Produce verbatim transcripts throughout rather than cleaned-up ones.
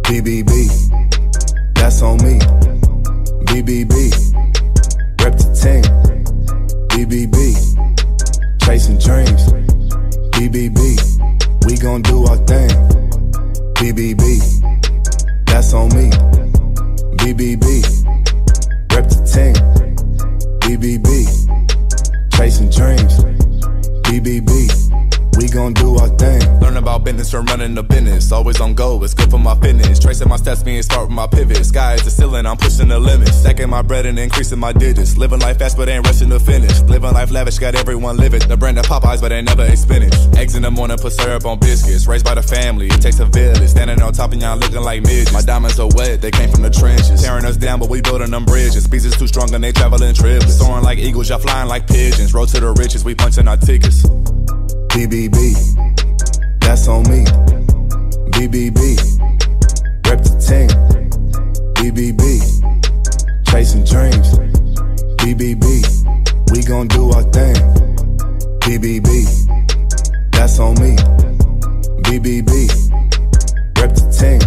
B B B, that's on me. B B B, rep the team. B B B, chasing dreams. B B B, we gon' do our thing. B B B, that's on me. B B B, rep the team. B B B, chasing dreams. B B B, we gon' do our thing. Learn about business from running the business. Always on go, it's good for my fitness. Tracing my steps, being smart with my pivots. Sky is the ceiling, I'm pushing the limits. Stacking my bread and increasing my digits. Living life fast, but ain't rushing to finish. Living life lavish, got everyone living. The brand of Popeyes, but they never ate spinach. Eggs in the morning, put syrup on biscuits. Raised by the family, it takes a village. Standing on top of y'all looking like midgets. My diamonds are wet, they came from the trenches. Tearing us down, but we building them bridges. Speeds is too strong and they traveling triplets. Soaring like eagles, y'all flying like pigeons. Road to the riches, we punching our tickets. B B B, that's on me. B B B, rep the team. B B B, chasing dreams. B B B, we gon' do our thing. B B B, that's on me. B B B, rep the team.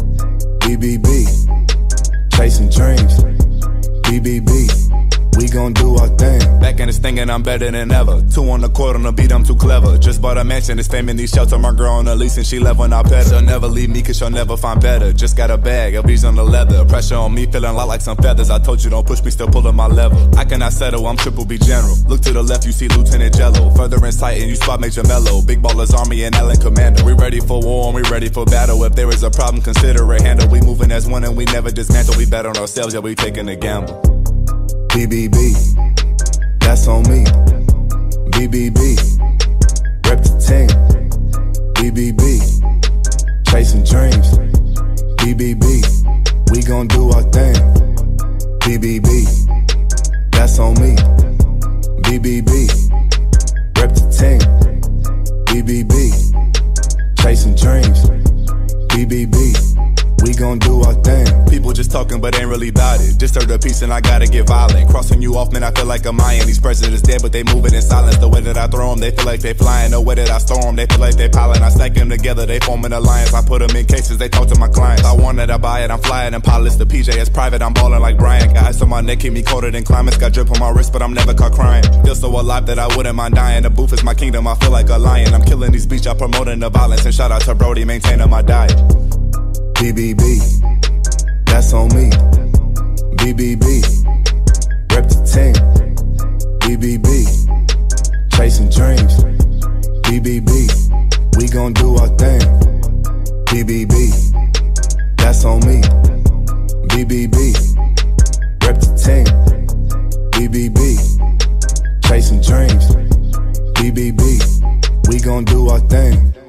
B B B, chasing dreams. B B B, we gon' do our thing. Back in this thing and I'm better than ever. Two on the court on the beat, I'm too clever. Just bought a mansion, it's fame in these shelter. My girl on the lease and she love when I pet her. She'll never leave me cause she'll never find better. Just got a bag, L B's on the leather. Pressure on me, feeling a lot like some feathers. I told you don't push me, still pulling my lever. I cannot settle, I'm triple B general. Look to the left, you see Lieutenant Jello. Further in sight and you spot Major Mello. Big Ballers Army and Allen Commando. We ready for war and we ready for battle. If there is a problem, consider it handled. We moving as one and we never dismantle. We bet on ourselves, yeah, we taking a gamble. B B B, that's on me. B B B, rep the team. B B B, chasing dreams. B B B, we gon' do our thing. B B B, that's on me. B B B, rep the team. B B B, chasing dreams. B B B, we gon' do our thing. People just talking but ain't really about it. Just heard a piece and I gotta get violent. Crossing you off, man, I feel like a Mayan. These presidents dead but they moving in silence. The way that I throw them, they feel like they flying. The way that I store them, they feel like they piling. I stack them together, they form an alliance. I put them in cases, they talk to my clients. I want it, I buy it, I'm flying in pilots. The P J is private, I'm balling like Bryant. Got ice on my neck, keep me colder than climates. Got drip on my wrist, but I'm never caught crying. Feel so alive that I wouldn't mind dying. The booth is my kingdom, I feel like a lion. I'm killing these beats, y'all promoting the violence. And shout out to Brody, maintaining my diet. B B B, that's on me. B B B, rep the team. B B B, chasing dreams. B B B, we gon' do our thing. B B B, that's on me. B B B, rep the team. B B B, chasing dreams. B B B, we gon' do our thing.